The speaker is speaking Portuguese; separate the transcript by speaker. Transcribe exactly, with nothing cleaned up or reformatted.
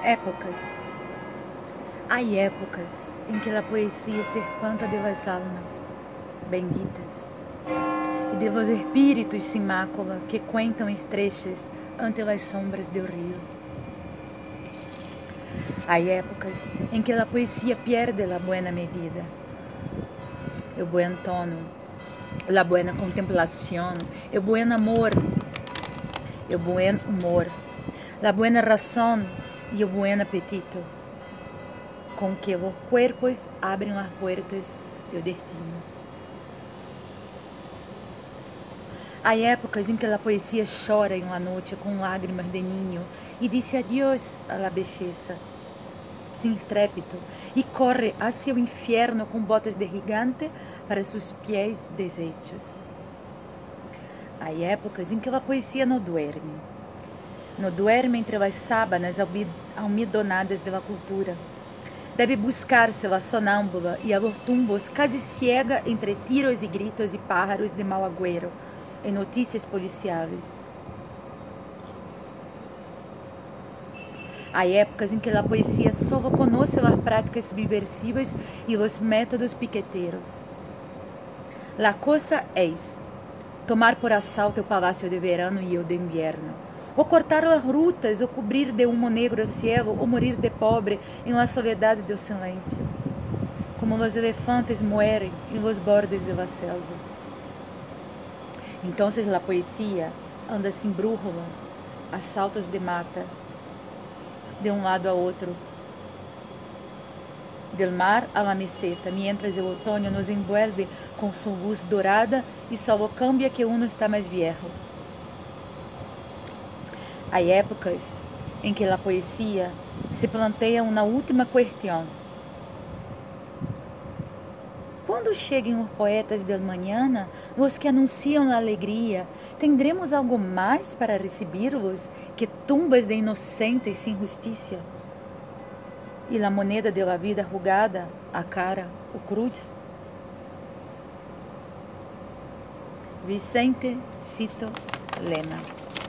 Speaker 1: Épocas. Hay épocas em que a poesia se espanta de las almas benditas e de los espíritos sin mácula que cuentam estrechas ante las sombras do rio. Hay épocas em que a poesia pierde la buena medida, el buen tono, la buena contemplación, el buen amor, el buen humor, la buena razón e o buen apetito, com que os cuerpos abrem as puertas do destino. Há épocas em que a poesia chora em uma noite com lágrimas de ninho e diz adiós à la belleza, sem estrépito, e corre hacia o inferno com botas de gigante para seus pés deshechos. Há épocas em que a poesia não dorme, não dorme entre as sábanas almidonadas da cultura. Deve buscar-se a sonâmbula e a los tumbos quase ciega entre tiros e gritos e pájaros de mau agüero e notícias policiais. Há épocas em que a poesia só reconhece as práticas subversivas e os métodos piqueteiros. La cosa es tomar por assalto o palácio de verano e o de inverno, ou cortar as rutas, ou cobrir de humo negro o cielo, ou morir de pobre em la soledade do silêncio, como os elefantes muerem em los bordes de la selva. Então, a poesia anda sem brújula, a saltos de mata, de um lado a outro, del mar a la meseta, mientras o outono nos envuelve com sua luz dourada e solo cambia que uno está mais viejo. Há épocas em que a poesia se planteia uma última questão. Quando cheguem os poetas del mañana, os que anunciam a alegria, tendremos algo mais para recebê-los que tumbas de inocentes sem justiça? E a moneda de la vida arrugada, a cara, o cruz? Vicente Cito Lena.